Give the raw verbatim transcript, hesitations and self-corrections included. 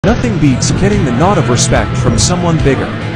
Nothing beats getting the nod of respect from someone bigger.